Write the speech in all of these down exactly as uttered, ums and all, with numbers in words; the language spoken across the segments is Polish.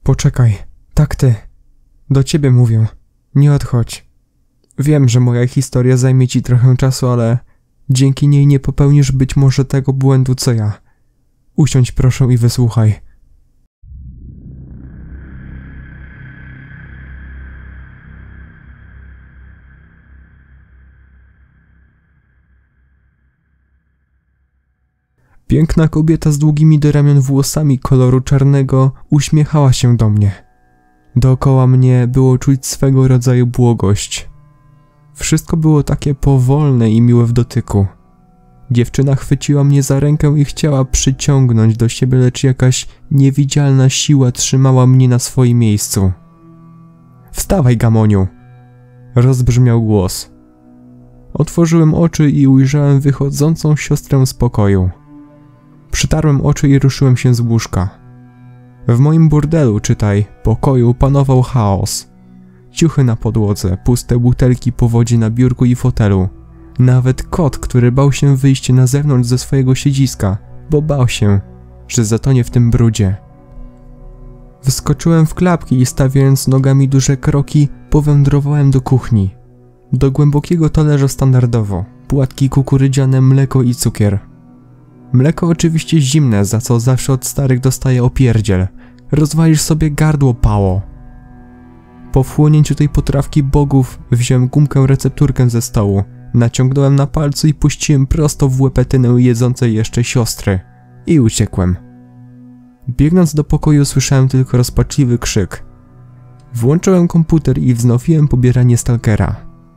Poczekaj, tak ty. Do ciebie mówię. Nie odchodź. Wiem, że moja historia zajmie ci trochę czasu, ale dzięki niej nie popełnisz być może tego błędu, co ja. Usiądź proszę i wysłuchaj. Piękna kobieta z długimi do ramion włosami koloru czarnego uśmiechała się do mnie. Dookoła mnie było czuć swego rodzaju błogość. Wszystko było takie powolne i miłe w dotyku. Dziewczyna chwyciła mnie za rękę i chciała przyciągnąć do siebie, lecz jakaś niewidzialna siła trzymała mnie na swoim miejscu. Wstawaj, Gamoniu! Rozbrzmiał głos. Otworzyłem oczy i ujrzałem wychodzącą siostrę z pokoju. Przytarłem oczy i ruszyłem się z łóżka. W moim burdelu, czytaj, pokoju, panował chaos. Ciuchy na podłodze, puste butelki po wodzie na biurku i fotelu. Nawet kot, który bał się wyjść na zewnątrz ze swojego siedziska, bo bał się, że zatonie w tym brudzie. Wskoczyłem w klapki i stawiając nogami duże kroki, powędrowałem do kuchni. Do głębokiego talerza standardowo, płatki kukurydziane, mleko i cukier. Mleko oczywiście zimne, za co zawsze od starych dostaję opierdziel. Rozwalisz sobie gardło, pało. Po wchłonięciu tej potrawki bogów wziąłem gumkę recepturkę ze stołu, naciągnąłem na palcu i puściłem prosto w łepetynę jedzącej jeszcze siostry. I uciekłem. Biegnąc do pokoju słyszałem tylko rozpaczliwy krzyk. Włączyłem komputer i wznowiłem pobieranie stalkera.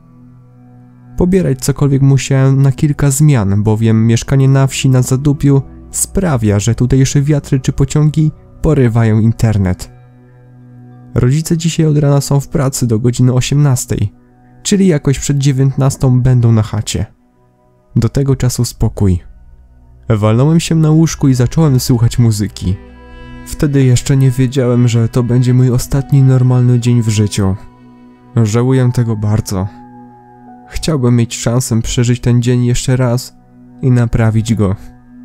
Pobierać cokolwiek musiałem na kilka zmian, bowiem mieszkanie na wsi na zadupiu sprawia, że tutejsze wiatry czy pociągi porywają internet. Rodzice dzisiaj od rana są w pracy do godziny osiemnastej, czyli jakoś przed dziewiętnastą będą na chacie. Do tego czasu spokój. Walnąłem się na łóżku i zacząłem słuchać muzyki. Wtedy jeszcze nie wiedziałem, że to będzie mój ostatni normalny dzień w życiu. Żałuję tego bardzo. Chciałbym mieć szansę przeżyć ten dzień jeszcze raz i naprawić go.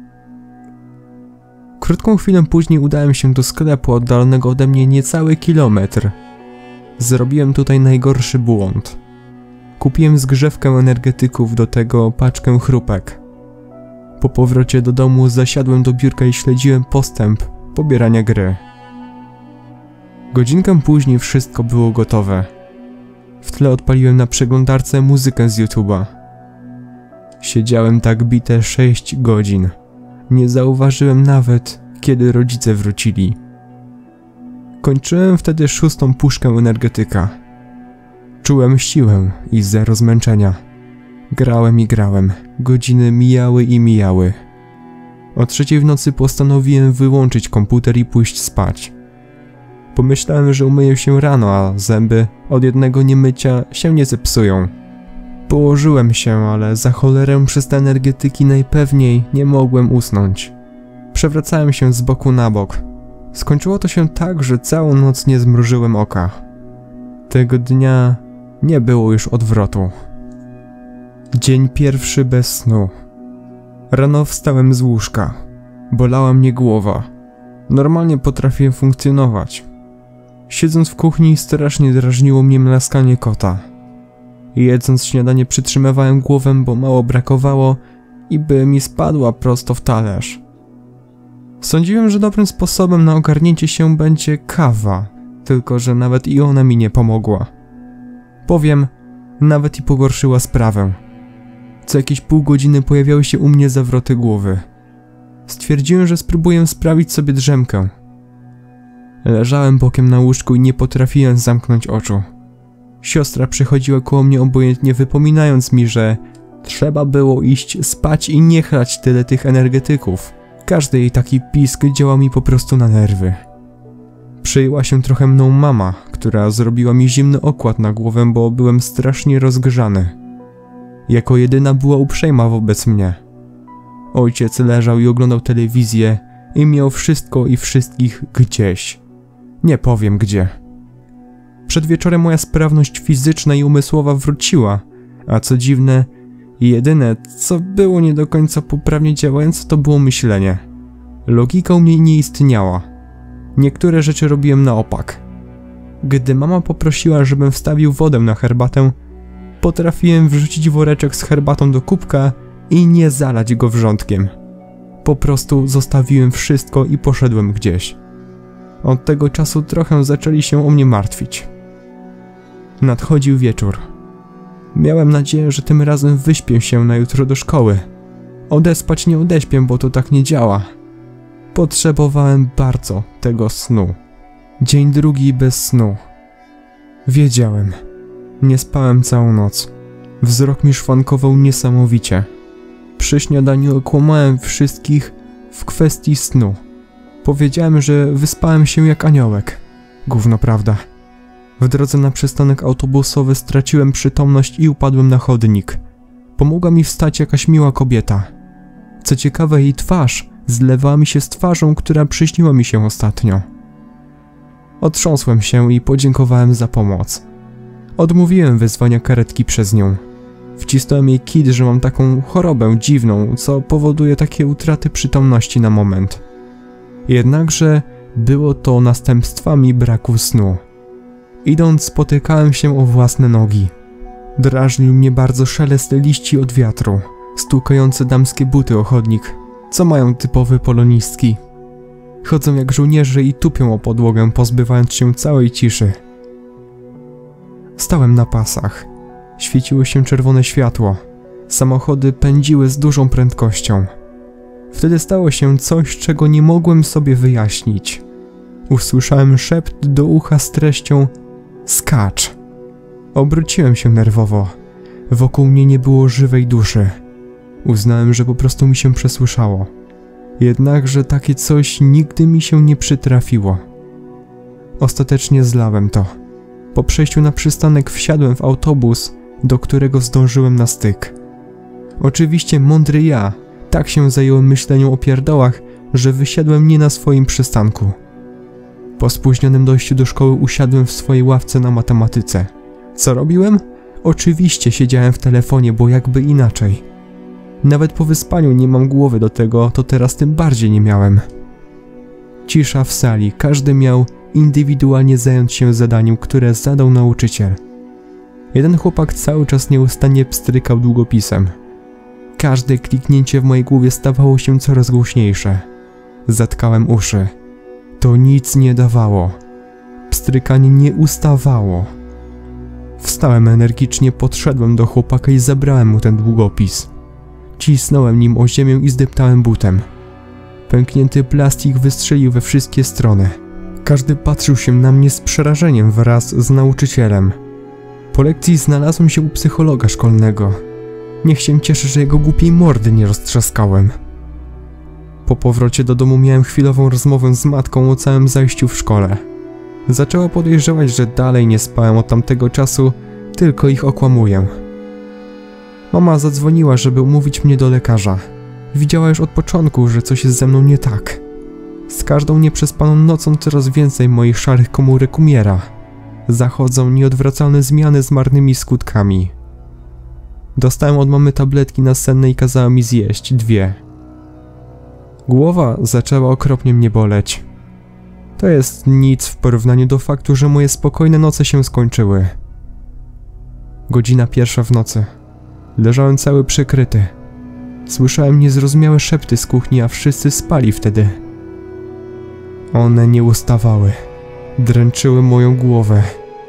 Krótką chwilę później udałem się do sklepu oddalonego ode mnie niecały kilometr. Zrobiłem tutaj najgorszy błąd. Kupiłem zgrzewkę energetyków, do tego paczkę chrupek. Po powrocie do domu zasiadłem do biurka i śledziłem postęp pobierania gry. Godzinkę później wszystko było gotowe. W tle odpaliłem na przeglądarce muzykę z YouTube'a. Siedziałem tak bite sześć godzin. Nie zauważyłem nawet, kiedy rodzice wrócili. Kończyłem wtedy szóstą puszkę energetyka. Czułem siłę i zero zmęczenia. Grałem i grałem. Godziny mijały i mijały. O trzeciej w nocy postanowiłem wyłączyć komputer i pójść spać. Pomyślałem, że umyję się rano, a zęby od jednego niemycia się nie zepsują. Położyłem się, ale za cholerę przez te energetyki najpewniej nie mogłem usnąć. Przewracałem się z boku na bok. Skończyło to się tak, że całą noc nie zmrużyłem oka. Tego dnia nie było już odwrotu. Dzień pierwszy bez snu. Rano wstałem z łóżka. Bolała mnie głowa. Normalnie potrafiłem funkcjonować. Siedząc w kuchni strasznie drażniło mnie mlaskanie kota. Jedząc śniadanie przytrzymywałem głowę, bo mało brakowało i by mi spadła prosto w talerz. Sądziłem, że dobrym sposobem na ogarnięcie się będzie kawa, tylko że nawet i ona mi nie pomogła. Powiem, nawet i pogorszyła sprawę. Co jakieś pół godziny pojawiały się u mnie zawroty głowy. Stwierdziłem, że spróbuję sprawić sobie drzemkę. Leżałem bokiem na łóżku i nie potrafiłem zamknąć oczu. Siostra przychodziła koło mnie obojętnie, wypominając mi, że trzeba było iść spać i nie chlać tyle tych energetyków. Każdy jej taki pisk działał mi po prostu na nerwy. Przejęła się trochę mną mama, która zrobiła mi zimny okład na głowę, bo byłem strasznie rozgrzany. Jako jedyna była uprzejma wobec mnie. Ojciec leżał i oglądał telewizję i miał wszystko i wszystkich gdzieś. Nie powiem gdzie. Przed wieczorem moja sprawność fizyczna i umysłowa wróciła, a co dziwne, jedyne, co było nie do końca poprawnie działające, to było myślenie. Logika u mnie nie istniała. Niektóre rzeczy robiłem na opak. Gdy mama poprosiła, żebym wstawił wodę na herbatę, potrafiłem wrzucić woreczek z herbatą do kubka i nie zalać go wrzątkiem. Po prostu zostawiłem wszystko i poszedłem gdzieś. Od tego czasu trochę zaczęli się o mnie martwić. Nadchodził wieczór. Miałem nadzieję, że tym razem wyśpię się na jutro do szkoły. Odespać nie odeśpię, bo to tak nie działa. Potrzebowałem bardzo tego snu. Dzień drugi bez snu. Wiedziałem. Nie spałem całą noc. Wzrok mi szwankował niesamowicie. Przy śniadaniu okłamałem wszystkich w kwestii snu. Powiedziałem, że wyspałem się jak aniołek. Gówno prawda. W drodze na przystanek autobusowy straciłem przytomność i upadłem na chodnik. Pomogła mi wstać jakaś miła kobieta. Co ciekawe, jej twarz zlewała mi się z twarzą, która przyśniła mi się ostatnio. Otrząsłem się i podziękowałem za pomoc. Odmówiłem wezwania karetki przez nią. Wcisnąłem jej kit, że mam taką chorobę dziwną, co powoduje takie utraty przytomności na moment. Jednakże było to następstwami braku snu. Idąc spotykałem się o własne nogi. Drażnił mnie bardzo szelest liści od wiatru, stukające damskie buty o chodnik, co mają typowe polonistki. Chodzą jak żołnierze i tupią o podłogę, pozbywając się całej ciszy. Stałem na pasach. Świeciło się czerwone światło. Samochody pędziły z dużą prędkością. Wtedy stało się coś, czego nie mogłem sobie wyjaśnić. Usłyszałem szept do ucha z treścią: skacz. Obróciłem się nerwowo. Wokół mnie nie było żywej duszy. Uznałem, że po prostu mi się przesłyszało. Jednakże takie coś nigdy mi się nie przytrafiło. Ostatecznie zlałem to. Po przejściu na przystanek wsiadłem w autobus, do którego zdążyłem na styk. Oczywiście mądry ja, tak się zająłem myśleniem o pierdołach, że wysiadłem nie na swoim przystanku. Po spóźnionym dojściu do szkoły usiadłem w swojej ławce na matematyce. Co robiłem? Oczywiście siedziałem w telefonie, bo jakby inaczej. Nawet po wyspaniu nie mam głowy do tego, to teraz tym bardziej nie miałem. Cisza w sali, każdy miał indywidualnie zająć się zadaniem, które zadał nauczyciel. Jeden chłopak cały czas nieustannie pstrykał długopisem. Każde kliknięcie w mojej głowie stawało się coraz głośniejsze. Zatkałem uszy. To nic nie dawało. Pstrykanie nie ustawało. Wstałem energicznie, podszedłem do chłopaka i zabrałem mu ten długopis. Cisnąłem nim o ziemię i zdeptałem butem. Pęknięty plastik wystrzelił we wszystkie strony. Każdy patrzył się na mnie z przerażeniem wraz z nauczycielem. Po lekcji znalazłem się u psychologa szkolnego. Niech się cieszy, że jego głupiej mordy nie roztrzaskałem. Po powrocie do domu miałem chwilową rozmowę z matką o całym zajściu w szkole. Zaczęła podejrzewać, że dalej nie spałem od tamtego czasu, tylko ich okłamuję. Mama zadzwoniła, żeby umówić mnie do lekarza. Widziała już od początku, że coś jest ze mną nie tak. Z każdą nieprzespaną nocą coraz więcej moich szarych komórek umiera. Zachodzą nieodwracalne zmiany z marnymi skutkami. Dostałem od mamy tabletki nasenne i kazała mi zjeść dwie. Głowa zaczęła okropnie mnie boleć. To jest nic w porównaniu do faktu, że moje spokojne noce się skończyły. Godzina pierwsza w nocy. Leżałem cały przykryty. Słyszałem niezrozumiałe szepty z kuchni, a wszyscy spali wtedy. One nie ustawały. Dręczyły moją głowę.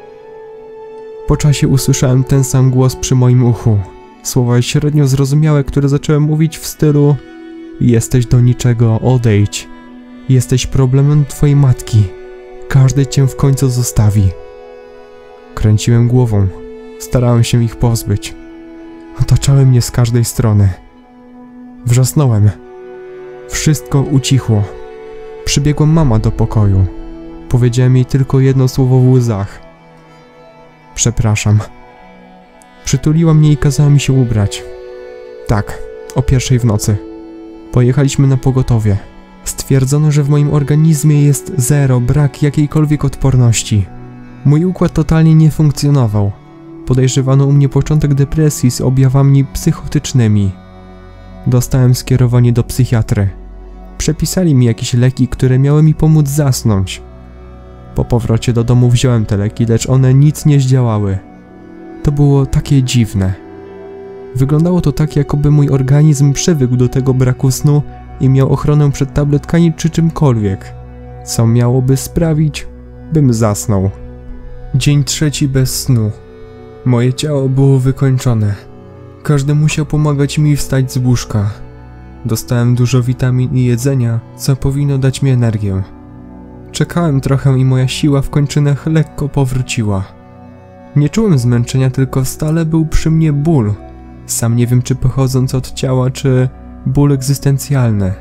Po czasie usłyszałem ten sam głos przy moim uchu. Słowa średnio zrozumiałe, które zacząłem mówić w stylu: jesteś do niczego, odejdź. Jesteś problemem twojej matki. Każdy cię w końcu zostawi. Kręciłem głową. Starałem się ich pozbyć. Otaczały mnie z każdej strony. Wrzasnąłem. Wszystko ucichło. Przybiegła mama do pokoju. Powiedziałem jej tylko jedno słowo w łzach: przepraszam. Przytuliła mnie i kazała mi się ubrać. Tak, o pierwszej w nocy. Pojechaliśmy na pogotowie. Stwierdzono, że w moim organizmie jest zero, brak jakiejkolwiek odporności. Mój układ totalnie nie funkcjonował. Podejrzewano u mnie początek depresji z objawami psychotycznymi. Dostałem skierowanie do psychiatry. Przepisali mi jakieś leki, które miały mi pomóc zasnąć. Po powrocie do domu wziąłem te leki, lecz one nic nie zdziałały. To było takie dziwne. Wyglądało to tak, jakoby mój organizm przywykł do tego braku snu i miał ochronę przed tabletkami czy czymkolwiek, co miałoby sprawić, bym zasnął. Dzień trzeci bez snu. Moje ciało było wykończone. Każdy musiał pomagać mi wstać z łóżka. Dostałem dużo witamin i jedzenia, co powinno dać mi energię. Czekałem trochę i moja siła w kończynach lekko powróciła. Nie czułem zmęczenia, tylko stale był przy mnie ból. Sam nie wiem, czy pochodzący od ciała, czy ból egzystencjalny.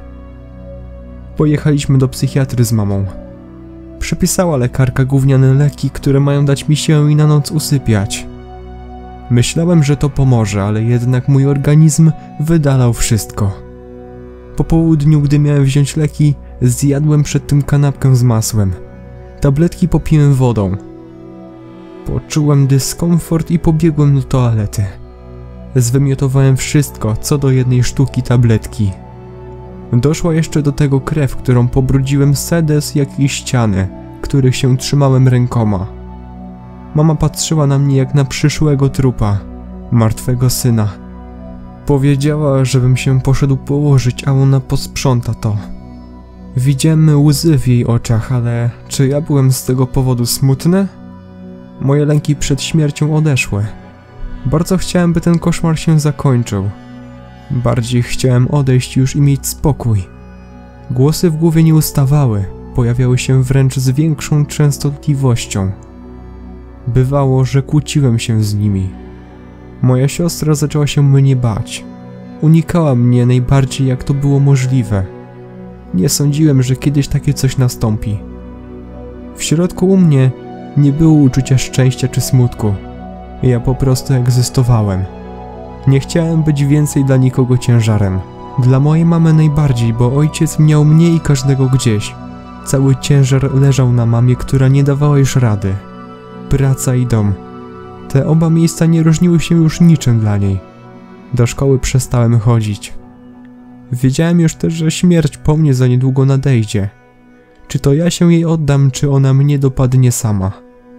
Pojechaliśmy do psychiatry z mamą. Przepisała lekarka gówniane leki, które mają dać mi siłę i na noc usypiać. Myślałem, że to pomoże, ale jednak mój organizm wydalał wszystko. Po południu, gdy miałem wziąć leki, zjadłem przed tym kanapkę z masłem. Tabletki popiłem wodą. Poczułem dyskomfort i pobiegłem do toalety. Zwymiotowałem wszystko, co do jednej sztuki tabletki. Doszła jeszcze do tego krew, którą pobrudziłem sedes, jak i ściany, których się trzymałem rękoma. Mama patrzyła na mnie jak na przyszłego trupa, martwego syna. Powiedziała, żebym się poszedł położyć, a ona posprząta to. Widziałem łzy w jej oczach, ale czy ja byłem z tego powodu smutny? Moje lęki przed śmiercią odeszły. Bardzo chciałem, by ten koszmar się zakończył. Bardziej chciałem odejść już i mieć spokój. Głosy w głowie nie ustawały, pojawiały się wręcz z większą częstotliwością. Bywało, że kłóciłem się z nimi. Moja siostra zaczęła się mnie bać. Unikała mnie najbardziej, jak to było możliwe. Nie sądziłem, że kiedyś takie coś nastąpi. W środku u mnie nie było uczucia szczęścia czy smutku. Ja po prostu egzystowałem. Nie chciałem być więcej dla nikogo ciężarem. Dla mojej mamy najbardziej, bo ojciec miał mnie i każdego gdzieś. Cały ciężar leżał na mamie, która nie dawała już rady. Praca i dom. Te oba miejsca nie różniły się już niczym dla niej. Do szkoły przestałem chodzić. Wiedziałem już też, że śmierć po mnie za niedługo nadejdzie. Czy to ja się jej oddam, czy ona mnie dopadnie sama.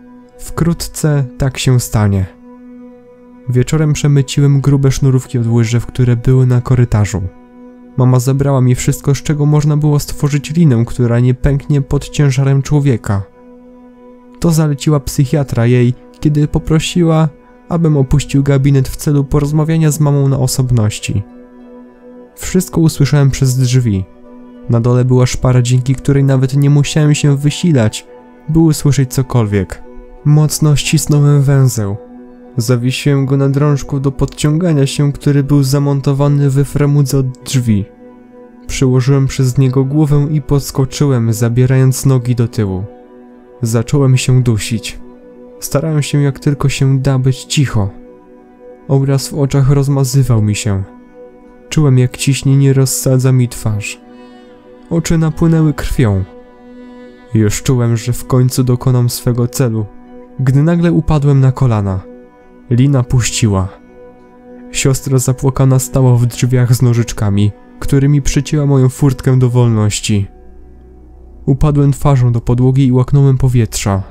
Wkrótce tak się stanie. Wieczorem przemyciłem grube sznurówki od łyżew, które były na korytarzu. Mama zabrała mi wszystko, z czego można było stworzyć linę, która nie pęknie pod ciężarem człowieka. To zaleciła psychiatra jej, kiedy poprosiła, abym opuścił gabinet w celu porozmawiania z mamą na osobności. Wszystko usłyszałem przez drzwi. Na dole była szpara, dzięki której nawet nie musiałem się wysilać, by usłyszeć cokolwiek. Mocno ścisnąłem węzeł. Zawiesiłem go na drążku do podciągania się, który był zamontowany we framudze od drzwi. Przyłożyłem przez niego głowę i podskoczyłem, zabierając nogi do tyłu. Zacząłem się dusić. Starałem się jak tylko się da być cicho. Obraz w oczach rozmazywał mi się. Czułem, jak ciśnienie rozsadza mi twarz. Oczy napłynęły krwią. Już czułem, że w końcu dokonam swego celu, gdy nagle upadłem na kolana. Lina puściła. Siostra zapłakana stała w drzwiach z nożyczkami, którymi przycięła moją furtkę do wolności. Upadłem twarzą do podłogi i łaknąłem powietrza.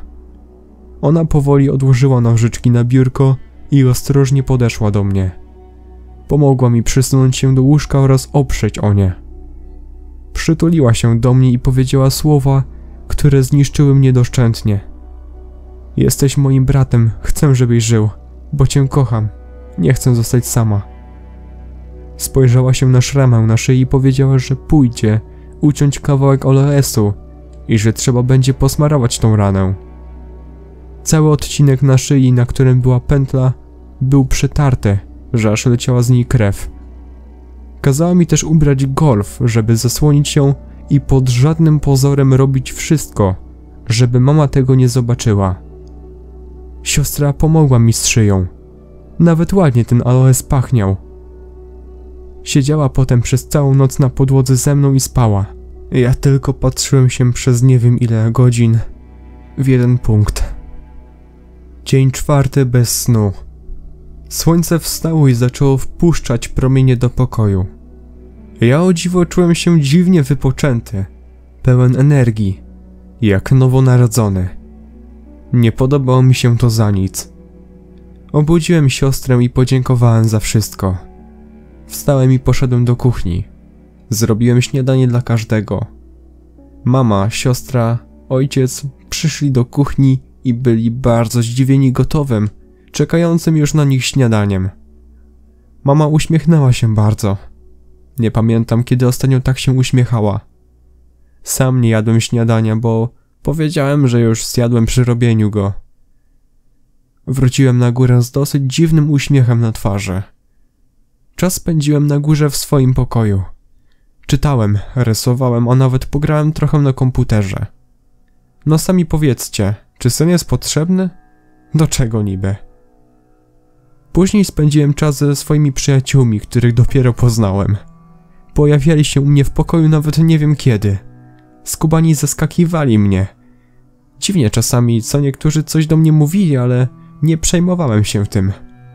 Ona powoli odłożyła nożyczki na biurko i ostrożnie podeszła do mnie. Pomogła mi przysunąć się do łóżka oraz oprzeć o nie. Przytuliła się do mnie i powiedziała słowa, które zniszczyły mnie doszczętnie. Jesteś moim bratem, chcę, żebyś żył, bo cię kocham, nie chcę zostać sama. Spojrzała się na szramę na szyi i powiedziała, że pójdzie uciąć kawałek oleesu i że trzeba będzie posmarować tą ranę. Cały odcinek na szyi, na którym była pętla, był przetarty, że aż leciała z niej krew. Kazała mi też ubrać golf, żeby zasłonić ją i pod żadnym pozorem robić wszystko, żeby mama tego nie zobaczyła. Siostra pomogła mi z szyją. Nawet ładnie ten aloes pachniał. Siedziała potem przez całą noc na podłodze ze mną i spała. Ja tylko patrzyłem się przez nie wiem ile godzin w jeden punkt. Dzień czwarty bez snu. Słońce wstało i zaczęło wpuszczać promienie do pokoju. Ja o dziwo czułem się dziwnie wypoczęty, pełen energii, jak nowonarodzony. Nie podobało mi się to za nic. Obudziłem siostrę i podziękowałem za wszystko. Wstałem i poszedłem do kuchni. Zrobiłem śniadanie dla każdego. Mama, siostra, ojciec przyszli do kuchni i byli bardzo zdziwieni gotowym, czekającym już na nich śniadaniem. Mama uśmiechnęła się bardzo. Nie pamiętam, kiedy ostatnio tak się uśmiechała. Sam nie jadłem śniadania, bo powiedziałem, że już zjadłem przy robieniu go. Wróciłem na górę z dosyć dziwnym uśmiechem na twarzy. Czas spędziłem na górze w swoim pokoju. Czytałem, rysowałem, a nawet pograłem trochę na komputerze. No sami powiedzcie, czy sen jest potrzebny? Do czego niby? Później spędziłem czas ze swoimi przyjaciółmi, których dopiero poznałem. Pojawiali się u mnie w pokoju nawet nie wiem kiedy. Skubani zaskakiwali mnie. Dziwnie czasami, co niektórzy coś do mnie mówili, ale nie przejmowałem się tym.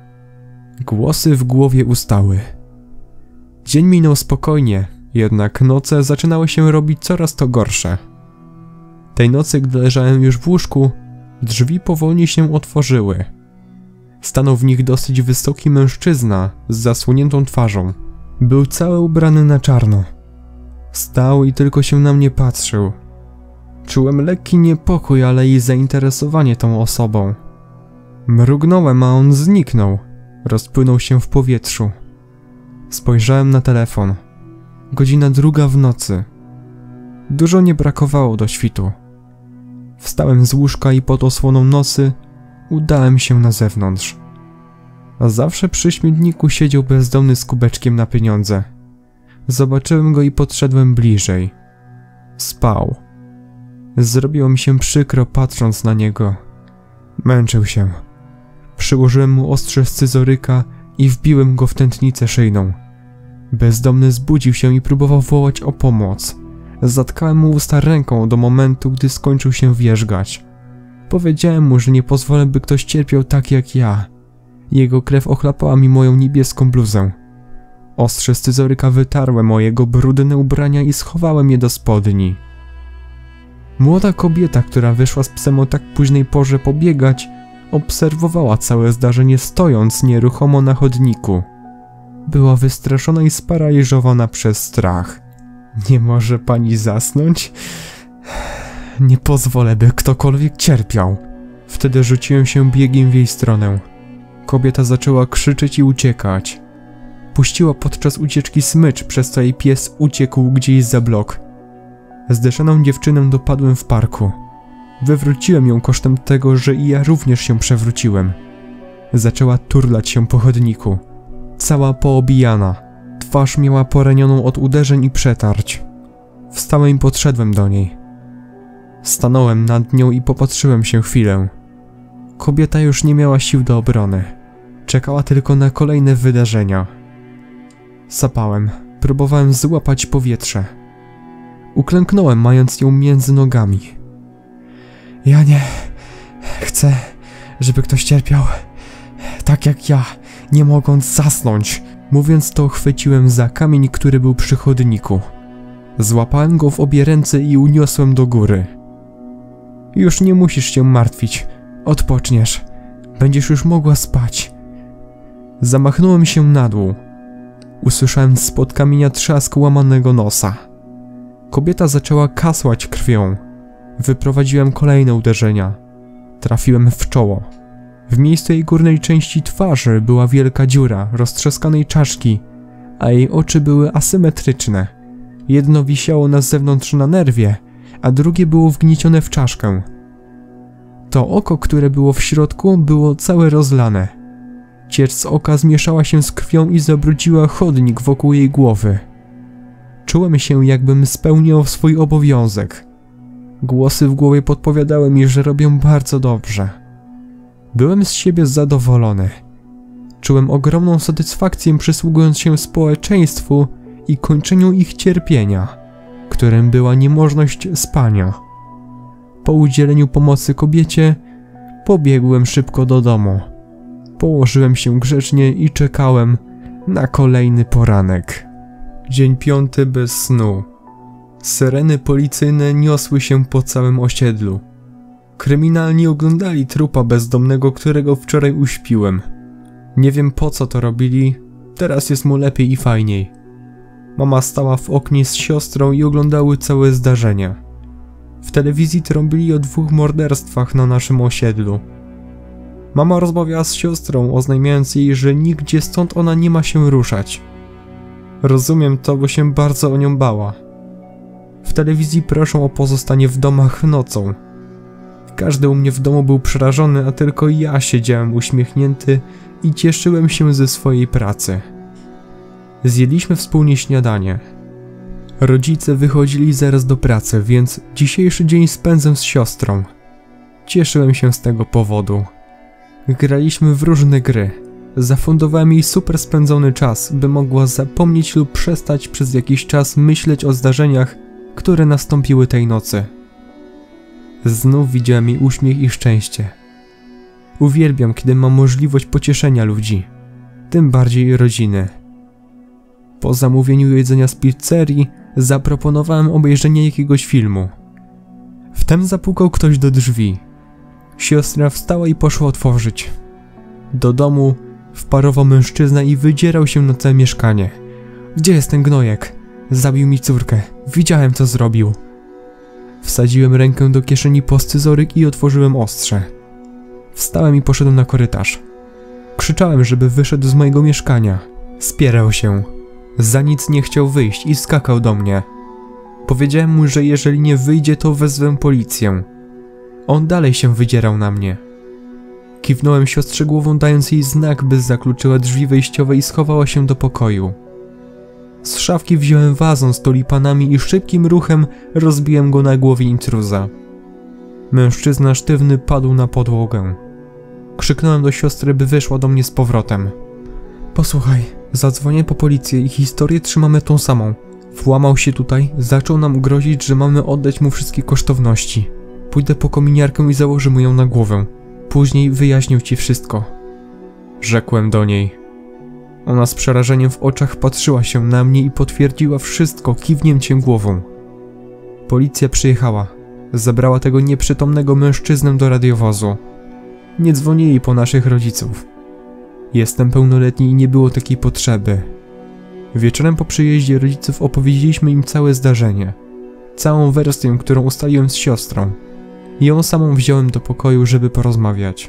Głosy w głowie ustały. Dzień minął spokojnie, jednak noce zaczynały się robić coraz to gorsze. Tej nocy, gdy leżałem już w łóżku, drzwi powoli się otworzyły. Stanął w nich dosyć wysoki mężczyzna z zasłoniętą twarzą. Był cały ubrany na czarno. Stał i tylko się na mnie patrzył. Czułem lekki niepokój, ale i zainteresowanie tą osobą. Mrugnąłem, a on zniknął. Rozpłynął się w powietrzu. Spojrzałem na telefon. Godzina druga w nocy. Dużo nie brakowało do świtu. Wstałem z łóżka i pod osłoną nocy udałem się na zewnątrz. A zawsze przy śmietniku siedział bezdomny z kubeczkiem na pieniądze. Zobaczyłem go i podszedłem bliżej. Spał. Zrobiło mi się przykro patrząc na niego. Męczył się. Przyłożyłem mu ostrze scyzoryka i wbiłem go w tętnicę szyjną. Bezdomny zbudził się i próbował wołać o pomoc. Zatkałem mu usta ręką do momentu, gdy skończył się wierzgać. Powiedziałem mu, że nie pozwolę, by ktoś cierpiał tak jak ja. Jego krew ochlapała mi moją niebieską bluzę. Ostrze scyzoryka wytarłem o jego brudne ubrania i schowałem je do spodni. Młoda kobieta, która wyszła z psem o tak późnej porze pobiegać, obserwowała całe zdarzenie stojąc nieruchomo na chodniku. Była wystraszona i sparaliżowana przez strach. Nie może pani zasnąć? Nie pozwolę, by ktokolwiek cierpiał. Wtedy rzuciłem się biegiem w jej stronę. Kobieta zaczęła krzyczeć i uciekać. Puściła podczas ucieczki smycz, przez co jej pies uciekł gdzieś za blok. Zdeszoną dziewczynę dopadłem w parku. Wywróciłem ją kosztem tego, że i ja również się przewróciłem. Zaczęła turlać się po chodniku. Cała poobijana. Twarz miała poranioną od uderzeń i przetarć. Wstałem i podszedłem do niej. Stanąłem nad nią i popatrzyłem się chwilę. Kobieta już nie miała sił do obrony. Czekała tylko na kolejne wydarzenia. Sapałem. Próbowałem złapać powietrze. Uklęknąłem, mając ją między nogami. Ja nie chcę, żeby ktoś cierpiał tak jak ja, nie mogąc zasnąć. Mówiąc to, chwyciłem za kamień, który był przy chodniku. Złapałem go w obie ręce i uniosłem do góry. Już nie musisz się martwić. Odpoczniesz. Będziesz już mogła spać. Zamachnąłem się na dół. Usłyszałem spod kamienia trzask łamanego nosa. Kobieta zaczęła kasłać krwią. Wyprowadziłem kolejne uderzenia. Trafiłem w czoło. W miejscu jej górnej części twarzy była wielka dziura roztrzaskanej czaszki, a jej oczy były asymetryczne. Jedno wisiało na zewnątrz na nerwie, a drugie było wgniecione w czaszkę. To oko, które było w środku, było całe rozlane. Ciecz z oka zmieszała się z krwią i zabrudziła chodnik wokół jej głowy. Czułem się, jakbym spełniał swój obowiązek. Głosy w głowie podpowiadały mi, że robię bardzo dobrze. Byłem z siebie zadowolony. Czułem ogromną satysfakcję przysługując się społeczeństwu i kończeniu ich cierpienia, którym była niemożność spania. Po udzieleniu pomocy kobiecie pobiegłem szybko do domu. Położyłem się grzecznie i czekałem na kolejny poranek. Dzień piąty bez snu. Syreny policyjne niosły się po całym osiedlu. Kryminalni oglądali trupa bezdomnego, którego wczoraj uśpiłem. Nie wiem po co to robili, teraz jest mu lepiej i fajniej. Mama stała w oknie z siostrą i oglądały całe zdarzenie. W telewizji trąbili o dwóch morderstwach na naszym osiedlu. Mama rozmawiała z siostrą, oznajmiając jej, że nigdzie stąd ona nie ma się ruszać. Rozumiem to, bo się bardzo o nią bała. W telewizji proszą o pozostanie w domach nocą. Każdy u mnie w domu był przerażony, a tylko ja siedziałem uśmiechnięty i cieszyłem się ze swojej pracy. Zjedliśmy wspólnie śniadanie. Rodzice wychodzili zaraz do pracy, więc dzisiejszy dzień spędzę z siostrą. Cieszyłem się z tego powodu. Graliśmy w różne gry. Zafundowałem jej super spędzony czas, by mogła zapomnieć lub przestać przez jakiś czas myśleć o zdarzeniach, które nastąpiły tej nocy. Znów widziałem jej uśmiech i szczęście. Uwielbiam, kiedy mam możliwość pocieszenia ludzi, tym bardziej rodziny. Po zamówieniu jedzenia z pizzerii zaproponowałem obejrzenie jakiegoś filmu. Wtem zapukał ktoś do drzwi. Siostra wstała i poszła otworzyć. Do domu wparował mężczyzna i wydzierał się na całe mieszkanie. Gdzie jest ten gnojek? Zabił mi córkę. Widziałem, co zrobił. Wsadziłem rękę do kieszeni po scyzoryk i otworzyłem ostrze. Wstałem i poszedłem na korytarz. Krzyczałem, żeby wyszedł z mojego mieszkania. Spierał się. Za nic nie chciał wyjść i skakał do mnie. Powiedziałem mu, że jeżeli nie wyjdzie, to wezwę policję. On dalej się wydzierał na mnie. Kiwnąłem siostrze głową, dając jej znak, by zakluczyła drzwi wejściowe i schowała się do pokoju. Z szafki wziąłem wazon z tulipanami i szybkim ruchem rozbiłem go na głowie intruza. Mężczyzna sztywny padł na podłogę. Krzyknąłem do siostry, by wyszła do mnie z powrotem. Posłuchaj, zadzwonię po policję i historię trzymamy tą samą. Włamał się tutaj, zaczął nam grozić, że mamy oddać mu wszystkie kosztowności. Pójdę po kominiarkę i założę mu ją na głowę. Później wyjaśnię ci wszystko. Rzekłem do niej. Ona z przerażeniem w oczach patrzyła się na mnie i potwierdziła wszystko kiwnięciem głową. Policja przyjechała. Zabrała tego nieprzytomnego mężczyznę do radiowozu. Nie dzwonili po naszych rodziców. Jestem pełnoletni i nie było takiej potrzeby. Wieczorem po przyjeździe rodziców opowiedzieliśmy im całe zdarzenie. Całą wersję, którą ustaliłem z siostrą. Ją samą wziąłem do pokoju, żeby porozmawiać.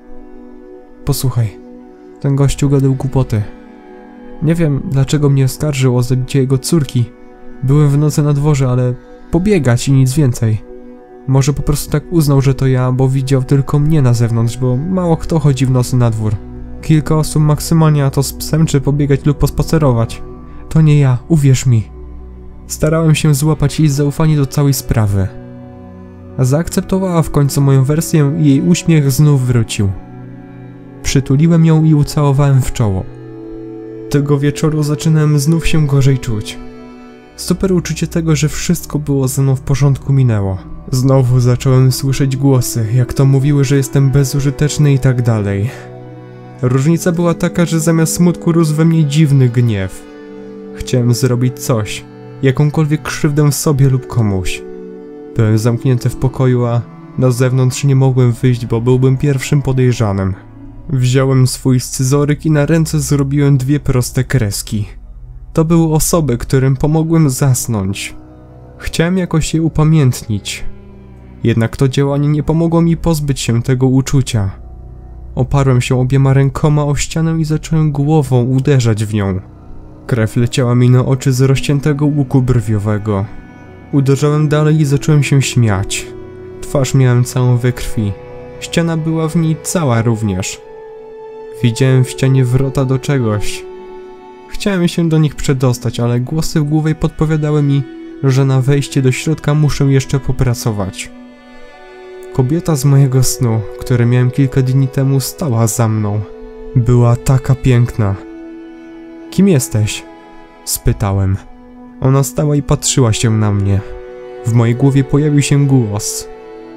Posłuchaj, ten gościu gadał głupoty. Nie wiem, dlaczego mnie oskarżył o zabicie jego córki. Byłem w nocy na dworze, ale pobiegać i nic więcej. Może po prostu tak uznał, że to ja, bo widział tylko mnie na zewnątrz, bo mało kto chodzi w nocy na dwór. Kilka osób maksymalnie, a to z psem czy pobiegać lub pospacerować. To nie ja, uwierz mi. Starałem się złapać jej zaufanie do całej sprawy. Zaakceptowała w końcu moją wersję i jej uśmiech znów wrócił. Przytuliłem ją i ucałowałem w czoło. Tego wieczoru zaczynałem znów się gorzej czuć. Super uczucie tego, że wszystko było ze mną w porządku minęło. Znowu zacząłem słyszeć głosy, jak to mówiły, że jestem bezużyteczny i tak dalej. Różnica była taka, że zamiast smutku rósł we mnie dziwny gniew. Chciałem zrobić coś, jakąkolwiek krzywdę sobie lub komuś. Byłem zamknięty w pokoju, a na zewnątrz nie mogłem wyjść, bo byłbym pierwszym podejrzanym. Wziąłem swój scyzoryk i na ręce zrobiłem dwie proste kreski. To były osoby, którym pomogłem zasnąć. Chciałem jakoś je upamiętnić. Jednak to działanie nie pomogło mi pozbyć się tego uczucia. Oparłem się obiema rękoma o ścianę i zacząłem głową uderzać w nią. Krew leciała mi na oczy z rozciętego łuku brwiowego. Uderzałem dalej i zacząłem się śmiać. Twarz miałem całą we krwi. Ściana była w niej cała również. Widziałem w ścianie wrota do czegoś. Chciałem się do nich przedostać, ale głosy w głowie podpowiadały mi, że na wejście do środka muszę jeszcze popracować. Kobieta z mojego snu, który miałem kilka dni temu, stała za mną. Była taka piękna. Kim jesteś? Spytałem. Ona stała i patrzyła się na mnie. W mojej głowie pojawił się głos.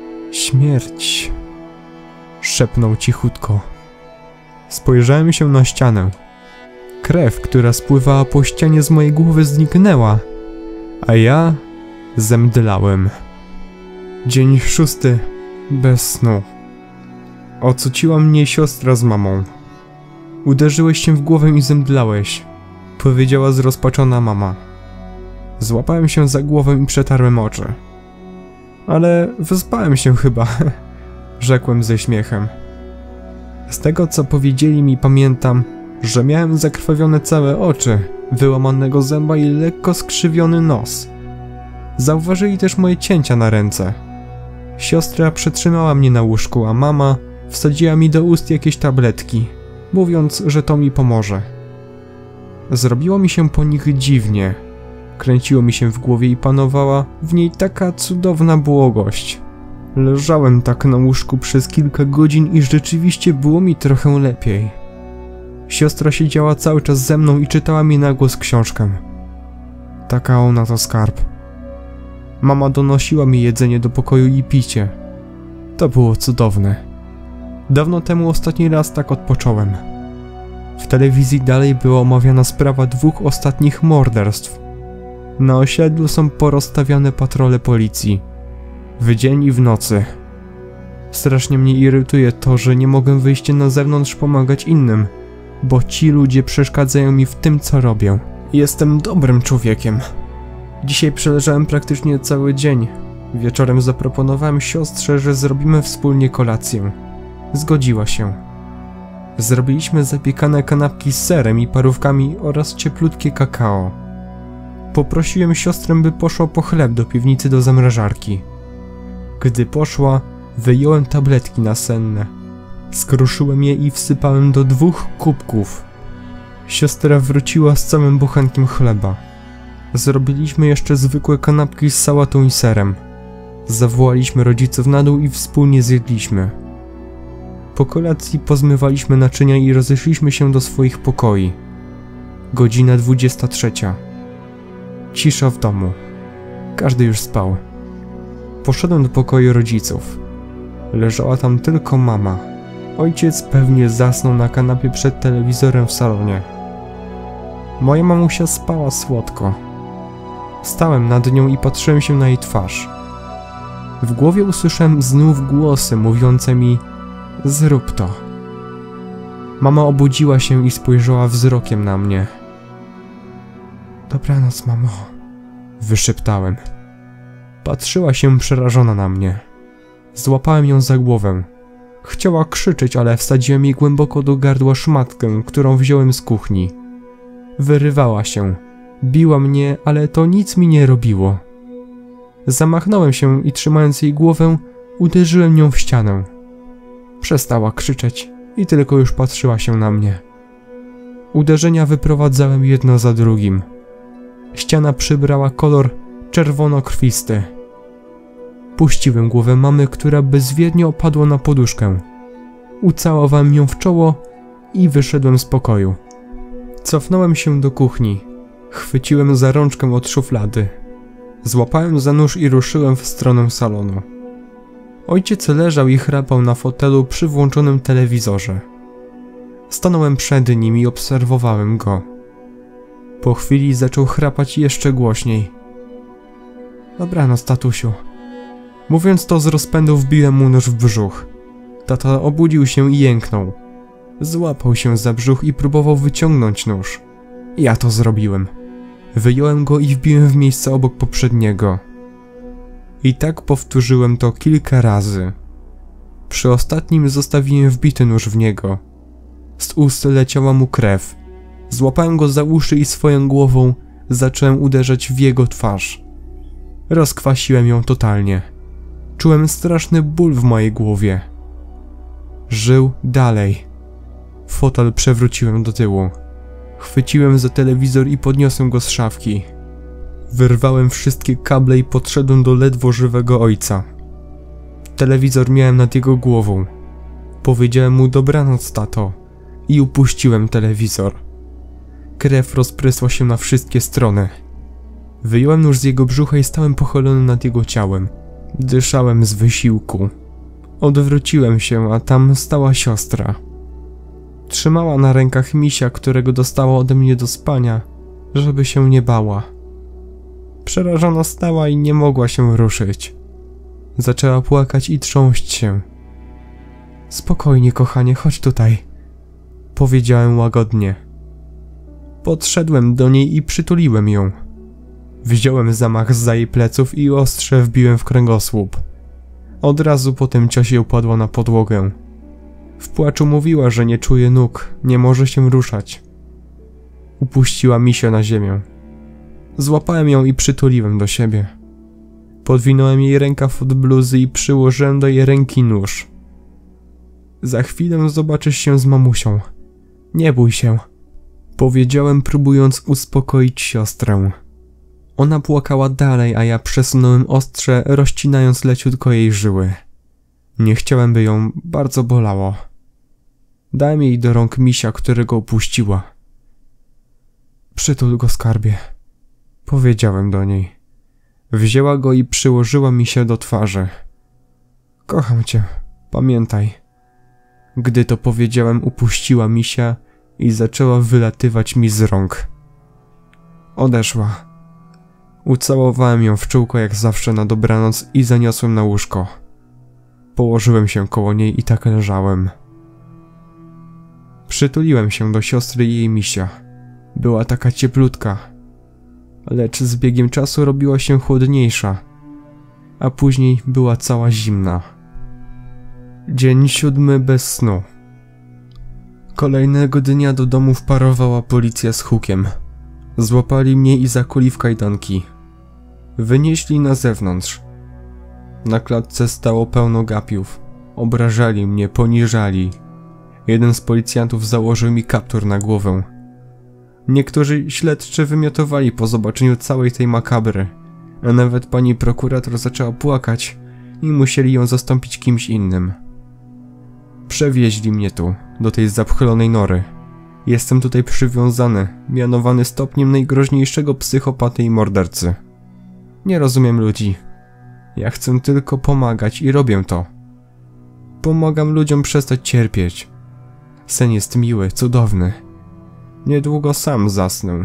Śmierć. Szepnął cichutko. Spojrzałem się na ścianę. krew, która spływała po ścianie z mojej głowy, zniknęła, a ja zemdlałem. Dzień szósty bez snu. Ocuciła mnie siostra z mamą. Uderzyłeś się w głowę i zemdlałeś, powiedziała zrozpaczona mama. Złapałem się za głowę i przetarłem oczy. Ale wyspałem się chyba, rzekłem ze śmiechem. Z tego, co powiedzieli mi, pamiętam, że miałem zakrwawione całe oczy, wyłamanego zęba i lekko skrzywiony nos. Zauważyli też moje cięcia na ręce. Siostra przytrzymała mnie na łóżku, a mama wsadziła mi do ust jakieś tabletki, mówiąc, że to mi pomoże. Zrobiło mi się po nich dziwnie. Kręciło mi się w głowie i panowała w niej taka cudowna błogość. Leżałem tak na łóżku przez kilka godzin i rzeczywiście było mi trochę lepiej. Siostra siedziała cały czas ze mną i czytała mi na głos książkę. Taka ona to skarb. Mama donosiła mi jedzenie do pokoju i picie. To było cudowne. Dawno temu ostatni raz tak odpocząłem. W telewizji dalej była omawiana sprawa dwóch ostatnich morderstw. Na osiedlu są porozstawiane patrole policji. W dzień i w nocy. Strasznie mnie irytuje to, że nie mogę wyjść na zewnątrz pomagać innym, bo ci ludzie przeszkadzają mi w tym, co robię. Jestem dobrym człowiekiem. Dzisiaj przeleżałem praktycznie cały dzień. Wieczorem zaproponowałem siostrze, że zrobimy wspólnie kolację. Zgodziła się. Zrobiliśmy zapiekane kanapki z serem i parówkami oraz cieplutkie kakao. Poprosiłem siostrę, by poszła po chleb do piwnicy do zamrażarki. Gdy poszła, wyjąłem tabletki nasenne. Skruszyłem je i wsypałem do dwóch kubków. Siostra wróciła z całym bochenkiem chleba. Zrobiliśmy jeszcze zwykłe kanapki z sałatą i serem. Zawołaliśmy rodziców na dół i wspólnie zjedliśmy. Po kolacji pozmywaliśmy naczynia i rozeszliśmy się do swoich pokoi. Godzina dwudziesta trzecia. Cisza w domu. Każdy już spał. Poszedłem do pokoju rodziców. Leżała tam tylko mama. Ojciec pewnie zasnął na kanapie przed telewizorem w salonie. Moja mamusia spała słodko. Stałem nad nią i patrzyłem się na jej twarz. W głowie usłyszałem znów głosy mówiące mi: zrób to. Mama obudziła się i spojrzała wzrokiem na mnie. Dobranoc, mamo, wyszeptałem. Patrzyła się przerażona na mnie. Złapałem ją za głowę. Chciała krzyczeć, ale wsadziłem jej głęboko do gardła szmatkę, którą wziąłem z kuchni. Wyrywała się. Biła mnie, ale to nic mi nie robiło. Zamachnąłem się i trzymając jej głowę, uderzyłem nią w ścianę. Przestała krzyczeć i tylko już patrzyła się na mnie. Uderzenia wyprowadzałem jedno za drugim. Ściana przybrała kolor czerwono-krwisty. Puściłem głowę mamy, która bezwiednie opadła na poduszkę. Ucałowałem ją w czoło i wyszedłem z pokoju. Cofnąłem się do kuchni. Chwyciłem za rączkę od szuflady. Złapałem za nóż i ruszyłem w stronę salonu. Ojciec leżał i chrapał na fotelu przy włączonym telewizorze. Stanąłem przed nim i obserwowałem go. Po chwili zaczął chrapać jeszcze głośniej. Dobranoc, tatusiu. Mówiąc to, z rozpędu wbiłem mu nóż w brzuch. Tata obudził się i jęknął. Złapał się za brzuch i próbował wyciągnąć nóż. Ja to zrobiłem. Wyjąłem go i wbiłem w miejsce obok poprzedniego. I tak powtórzyłem to kilka razy. Przy ostatnim zostawiłem wbity nóż w niego. Z ust leciała mu krew. Złapałem go za uszy i swoją głową zacząłem uderzać w jego twarz. Rozkwasiłem ją totalnie. Czułem straszny ból w mojej głowie. Żył dalej. Fotel przewróciłem do tyłu. Chwyciłem za telewizor i podniosłem go z szafki. Wyrwałem wszystkie kable i podszedłem do ledwo żywego ojca. Telewizor miałem nad jego głową. Powiedziałem mu dobranoc, tato, i upuściłem telewizor. Krew rozprysła się na wszystkie strony. Wyjąłem nóż z jego brzucha i stałem pochylony nad jego ciałem. Dyszałem z wysiłku. Odwróciłem się, a tam stała siostra. Trzymała na rękach misia, którego dostała ode mnie do spania, żeby się nie bała. Przerażona stała i nie mogła się ruszyć. Zaczęła płakać i trząść się. Spokojnie, kochanie, chodź tutaj, powiedziałem łagodnie. Podszedłem do niej i przytuliłem ją. Wziąłem zamach zza jej pleców i ostrze wbiłem w kręgosłup. Od razu potem ciosie upadła na podłogę. W płaczu mówiła, że nie czuje nóg, nie może się ruszać. Upuściła misia na ziemię. Złapałem ją i przytuliłem do siebie. Podwinąłem jej rękaw od bluzy i przyłożyłem do jej ręki nóż. Za chwilę zobaczysz się z mamusią. Nie bój się, powiedziałem, próbując uspokoić siostrę. Ona płakała dalej, a ja przesunąłem ostrze, rozcinając leciutko jej żyły. Nie chciałem, by ją bardzo bolało. Dałem jej do rąk misia, którego opuściła. Przytul go, skarbie, powiedziałem do niej. Wzięła go i przyłożyła mi się do twarzy. Kocham cię, pamiętaj. Gdy to powiedziałem, upuściła misia i zaczęła wylatywać mi z rąk. Odeszła. Ucałowałem ją w czółko jak zawsze na dobranoc i zaniosłem na łóżko. Położyłem się koło niej i tak leżałem. Przytuliłem się do siostry i jej misia. Była taka cieplutka, lecz z biegiem czasu robiła się chłodniejsza, a później była cała zimna. Dzień siódmy bez snu. Kolejnego dnia do domu wparowała policja z hukiem. Złapali mnie i zakuli w kajdanki. Wynieśli na zewnątrz. Na klatce stało pełno gapiów. Obrażali mnie, poniżali. Jeden z policjantów założył mi kaptur na głowę. Niektórzy śledczy wymiotowali po zobaczeniu całej tej makabry, a nawet pani prokurator zaczęła płakać i musieli ją zastąpić kimś innym. Przewieźli mnie tu, do tej zapchlonej nory. Jestem tutaj przywiązany, mianowany stopniem najgroźniejszego psychopaty i mordercy. Nie rozumiem ludzi. Ja chcę tylko pomagać i robię to. Pomagam ludziom przestać cierpieć. Sen jest miły, cudowny. Niedługo sam zasnę.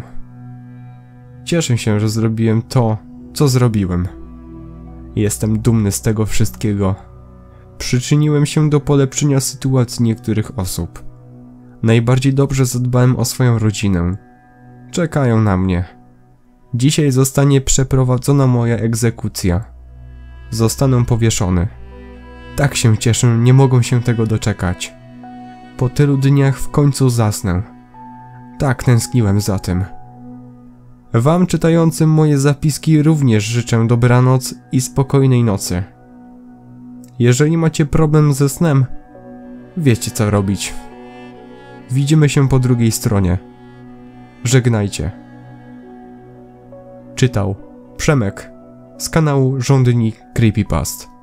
Cieszę się, że zrobiłem to, co zrobiłem. Jestem dumny z tego wszystkiego. Przyczyniłem się do polepszenia sytuacji niektórych osób. Najbardziej dobrze zadbałem o swoją rodzinę. Czekają na mnie. Dzisiaj zostanie przeprowadzona moja egzekucja. Zostanę powieszony. Tak się cieszę, nie mogą się tego doczekać. Po tylu dniach w końcu zasnę. Tak tęskniłem za tym. Wam czytającym moje zapiski również życzę dobranoc i spokojnej nocy. Jeżeli macie problem ze snem, wiecie co robić. Widzimy się po drugiej stronie. Żegnajcie. Czytał Przemek z kanału Żądni Creepypast.